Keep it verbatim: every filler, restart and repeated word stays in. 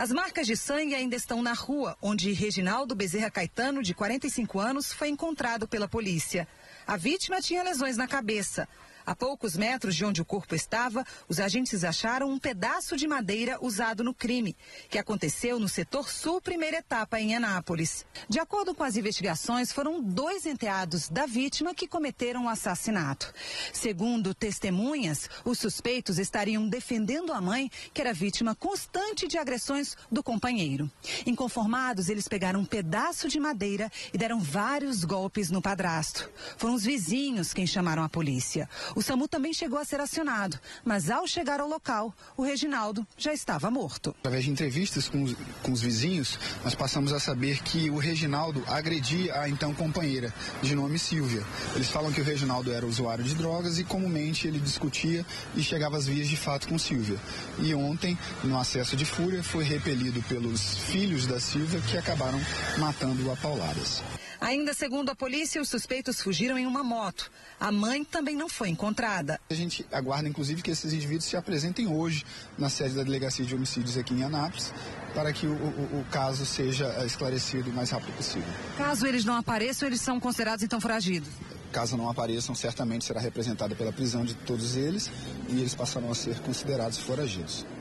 As marcas de sangue ainda estão na rua, onde Reginaldo Bezerra Caetano, de quarenta e cinco anos, foi encontrado pela polícia. A vítima tinha lesões na cabeça. A poucos metros de onde o corpo estava, os agentes acharam um pedaço de madeira usado no crime, que aconteceu no setor sul, primeira etapa, em Anápolis. De acordo com as investigações, foram dois enteados da vítima que cometeram o assassinato. Segundo testemunhas, os suspeitos estariam defendendo a mãe, que era vítima constante de agressões do companheiro. Inconformados, eles pegaram um pedaço de madeira e deram vários golpes no padrasto. Foram os vizinhos quem chamaram a polícia. O SAMU também chegou a ser acionado, mas ao chegar ao local, o Reginaldo já estava morto. Através de entrevistas com os, com os vizinhos, nós passamos a saber que o Reginaldo agredia a então companheira, de nome Silvia. Eles falam que o Reginaldo era usuário de drogas e comumente ele discutia e chegava às vias de fato com Silvia. E ontem, no acesso de fúria, foi repelido pelos filhos da Silvia, que acabaram matando-o a pauladas. Ainda segundo a polícia, os suspeitos fugiram em uma moto. A mãe também não foi encontrada. A gente aguarda, inclusive, que esses indivíduos se apresentem hoje na sede da Delegacia de Homicídios aqui em Anápolis, para que o, o, o caso seja esclarecido o mais rápido possível. Caso eles não apareçam, eles são considerados então foragidos? Caso não apareçam, certamente será representada pela prisão de todos eles e eles passarão a ser considerados foragidos.